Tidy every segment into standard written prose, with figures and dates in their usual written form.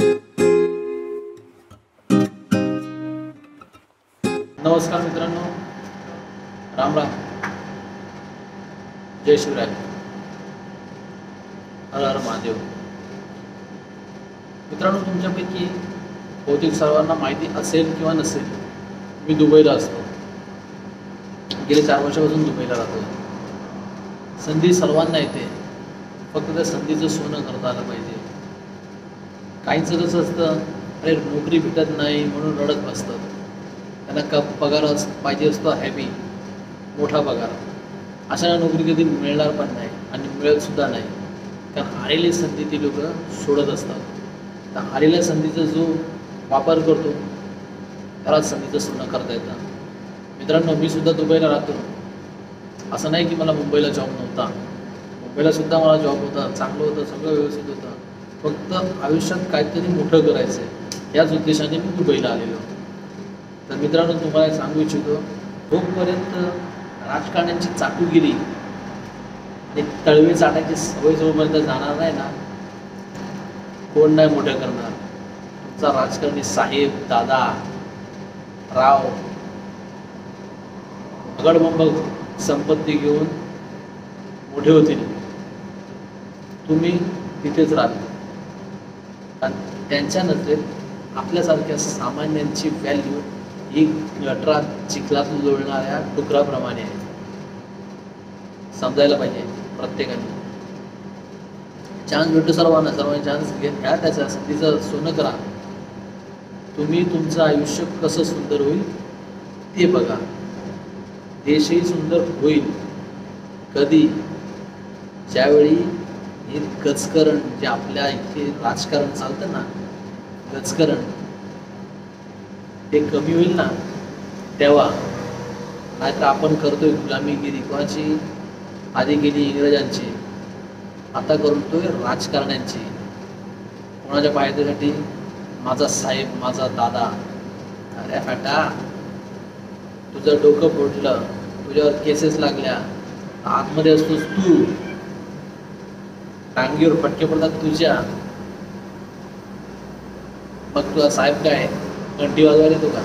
नमस्कार मित्रांनो, राम राम, जय शिवराय, हर हर महादेव. मित्रांनो, तुमच्यापैकी बहुतेक सर्वांना माहिती असेल किंवा नसेल, मी दुबईला असतो. गेले 4 वर्षापासून दुबईला राहतो. संधी सर्वांना येते, फक्त त्या संधीचं सोनं करता आलं पाहिजे. काहींचं कसं असतं, अरे नोकरी भेटत नाही म्हणून रडत बसतात. त्यांना पगार पाहिजे असतो हॅवी, मोठा पगार. अशांना नोकरी कधी मिळणार पण नाही आणि मिळतसुद्धा नाही, कारण आलेली संधी ती लोक सोडत असतात. तर आलेल्या संधीचा जो वापर करतो त्याला संधीचं सोनं करता येतं. मित्रांनो, मी सुद्धा दुबईला राहतो. असं नाही की मला मुंबईला जॉब नव्हता. मुंबईलासुद्धा मला जॉब होता, चांगलं होतं, सगळं व्यवस्थित होतं. फक्त आयुष्यात काहीतरी मोठं करायचं आहे याच उद्देशाने मी दुबईला आलेलो. तर मित्रांनो, तुम्हाला सांगू इच्छितो, जोपर्यंत राजकारण्यांची चाटुगिरी आणि तळवे चाटायची सवय जोपर्यंत जाणार नाही ना, कोण नाही मोठं करणार. तुमचा राजकारणी साहेब, दादा, राव अगडबंब संपत्ती घेऊन मोठे होतील, तुम्ही तिथेच राहाल. कारण त्यांच्या नजरेत आपल्यासारख्या सामान्यांची व्हॅल्यू ही गटरात चिखलात लोळणाऱ्या डुकराप्रमाणे आहे. समजायला पाहिजे प्रत्येकाने. चान्स भेटतो सर्वांना चान्स घ्या, त्याच्या संधीचं सोनं करा. तुम्ही तुमचं आयुष्य कसं सुंदर होईल ते बघा. देशही सुंदर होईल कधी, ज्यावेळी हे गजकरण, जे आपल्या इथे राजकारण चालतं ना, गजकरण, ते कमी होईल ना तेव्हा. नाहीतर आपण करतोय गुलामीगिरी कोणाची, आधी गेली इंग्रजांची, आता करतोय राजकारण्यांची. कोणाच्या फायद्यासाठी? माझा साहेब, माझा दादा. अरे फाटा, तुझं डोकं फोडलं, तुझ्यावर केसेस लागल्या, आतमध्ये असतोस तू, टांगीवर फटके पडतात तुझ्या. मग तुझा साहेब काय घंटी वाजवायला येतो का?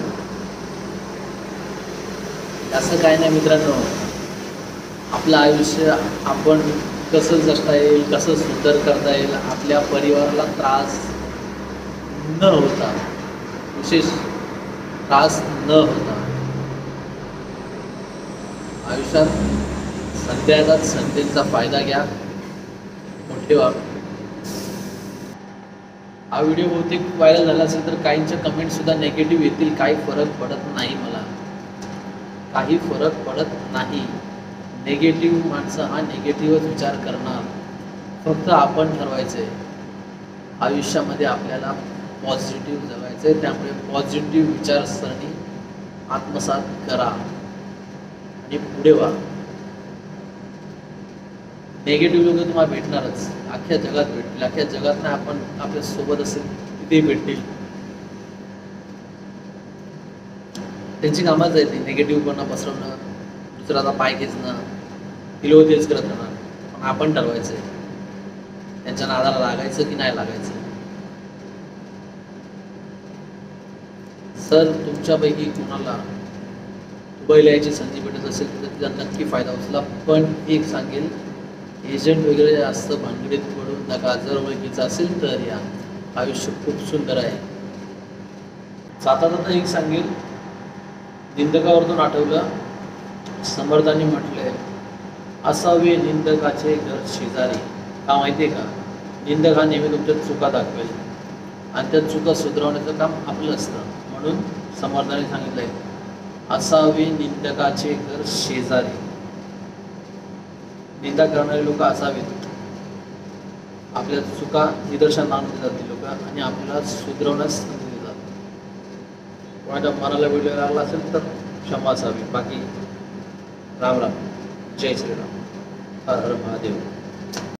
असं काय नाही मित्रांनो. आपलं आयुष्य आपण कसं जगता येईल, कसं सुंदर करता येईल, आपल्या परिवाराला त्रास न होता, विशेष त्रास न होता आयुष्यात संध्या येतात, संधींचा फायदा घ्या, मोठे व्हा. हा व्हिडिओ बहुतेक व्हायरल झाला असेल तर काहींच्या कमेंटसुद्धा नेगेटिव्ह येतील. काही फरक पडत नाही, मला काही फरक पडत नाही. नेगेटिव्ह माणसं हा नेगेटिव्हच विचार करणार. फक्त आपण ठरवायचं आहे आयुष्यामध्ये आपल्याला पॉझिटिव्ह जगायचं आहे. त्यामुळे पॉझिटिव्ह विचारसरणी आत्मसात करा आणि पुढे व्हा. नेगेटिव्ह लोक तुम्हाला भेटणारच, अख्ख्या जगात भेटतील. अख्ख्या जगात नाही, आपण आपल्या सोबत असेल तिथेही भेटतील. त्यांची कामच आहे ती निगेटिव्हपणा पसरवणं, दुसऱ्याचा पाय खेचणं, तिलो तेच करत राहणार. पण आपण ठरवायचं आहे त्यांच्या नादाला लागायचं की नाही लागायचं. सर, तुमच्यापैकी कोणाला दुबईला यायची संधी भेटत असेल तर तिचा नक्की फायदा उचला. पण एक सांगेल, एजंट वगैरे जास्त भानगडीत पडून नका. जर ओळखीचं असेल तर या, आयुष्य खूप सुंदर आहे. जाता जाता एक सांगेल, निंदकावरतून आठवलं, समर्थांनी म्हटलंय, असावे निंदकाचे घर शेजारी. का माहिती आहे का? निंदक हा नेहमी तुमच्या चुका दाखवेल आणि त्या चुका सुधारवण्याचं काम आपलं असतं. म्हणून समर्थांनी सांगितलंय, असावे निंदकाचे घर शेजारी. निंदा करणारे लोक असावेत, आपल्या चुका निदर्शन आणून देतात ती लोक आणि आपल्याला सुधारवण्यास संधी देतात. कोणाच्या मनाला वेळ लागला असेल तर क्षमा असावी. बाकी राम राम, जय श्रीराम, हर हर महादेव.